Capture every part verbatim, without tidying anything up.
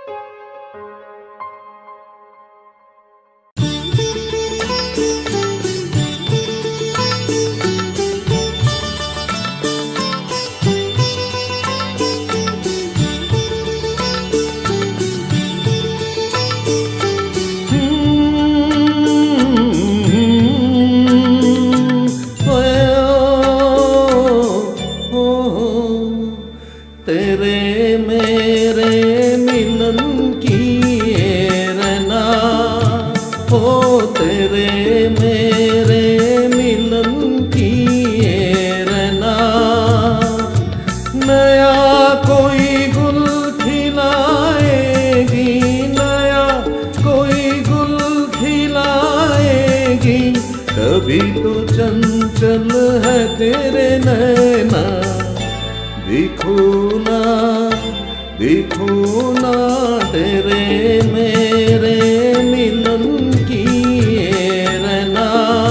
कभी तो चंचल है तेरे नैना, दिखो ना दिखो ना तेरे मेरे मिलन की रहना।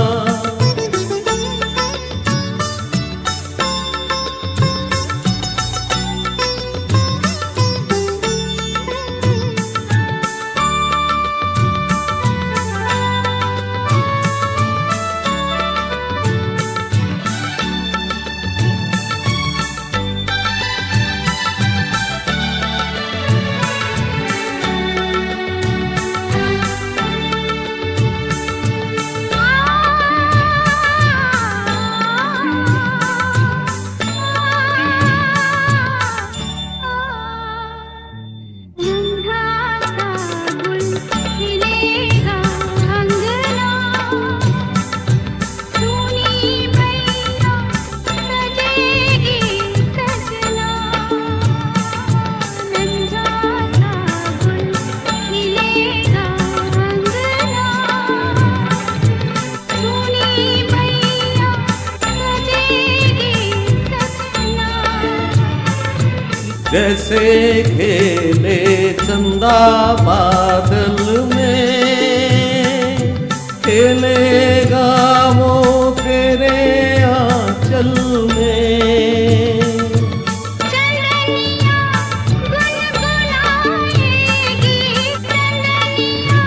जैसे खेले चंदा बादल में, खेलेगा वो तेरे आंचल में। चंदनिया गुनगुनाएगी, चंदनिया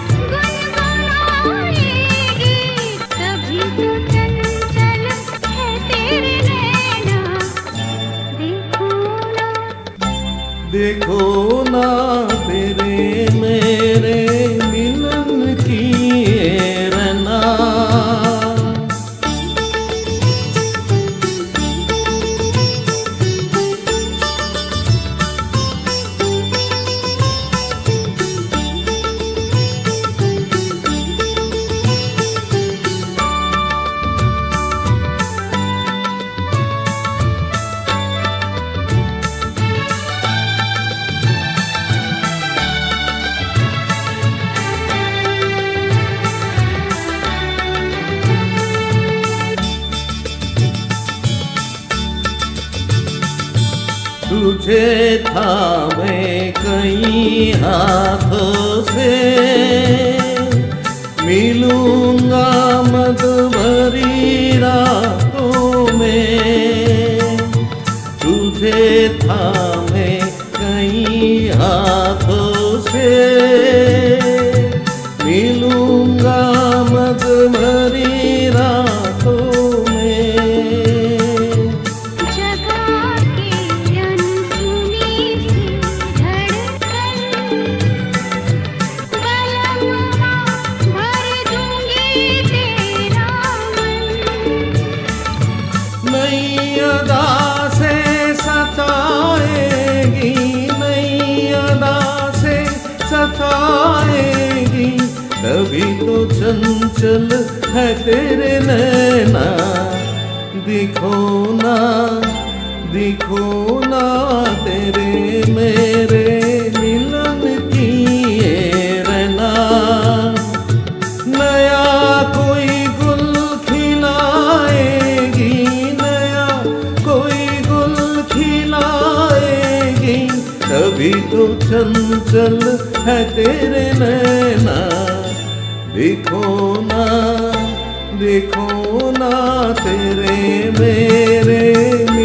गुनगुनाएगी, कभी तो चंचल है तेरे नैना, देखो ना देखो ना तेरे मेरे मिलन की रहना। तुझे थामे कई हाथों से, मिलूंगा मद भरी रातों में। तुझे थामे कई हाथों से, मिलूंगा मद भरी रातों सताएगी। तभी तो चंचल है तेरे नैना, दिखो ना दिखो ना तेरे मेरे मिलन की रहना। नया कोई गुल खिलाएगी, नया कोई गुल खिलाएगी, तभी तो चंचल है तेरे नैना, देखो ना देखो ना तेरे मेरे